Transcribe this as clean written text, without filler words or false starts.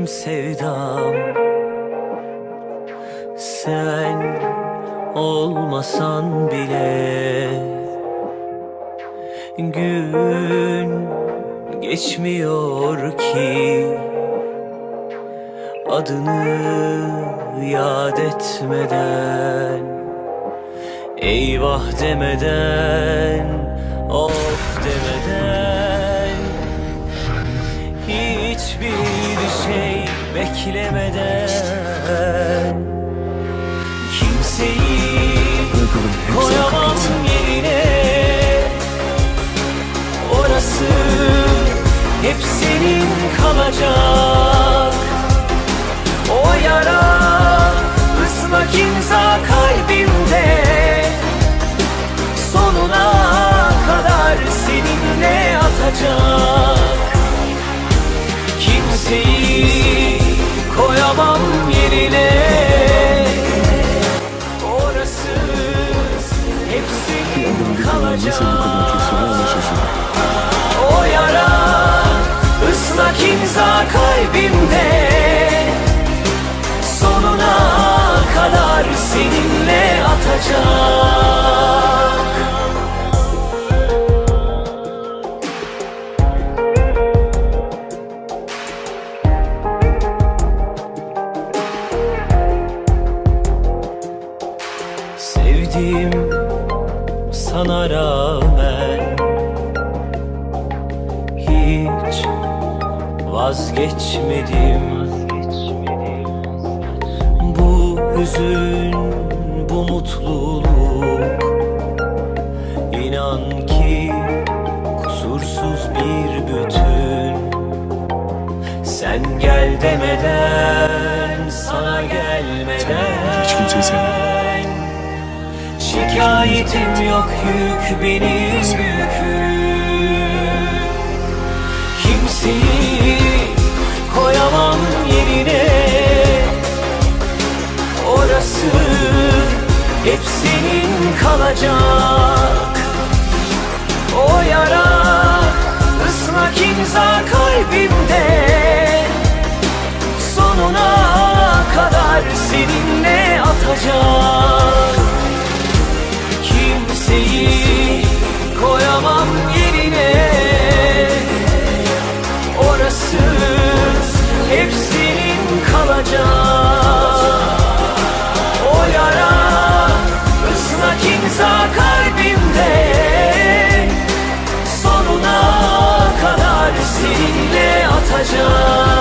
benim sevdam. Sen olmasan bile gün geçmiyor ki adını yad etmeden, eyvah demeden, of demeden, hiçbir şey beklemeden, kimseyi koyamam yerine. Orası hep senin kalacak. O yara ıslak imza kalbimde, sonuna kadar seninle atacak. Kimseyi koyamam yerine. Orası hep senin kalacak. O yara ıslak imza kalbimde, sonuna kadar seninle atacak. Sevdim sana rağmen, hiç vazgeçmedim. Bu hüzün, bu mutluluk, inan ki kusursuz bir bütün. Sen gel demeden, sana gelmeden, hiç kimseyi sevmedim. Şikayetim yok, yük benim yüküm. Kimseyi koyamam yerine. Orası hep senin kalacak. O yara ıslak imza kalbimde, sonuna kadar seninle atacak. Kimseyi koyamam yerine. Orası hep senin kalacak. O yara ıslak imza kalbimde, sonuna kadar seninle atacak.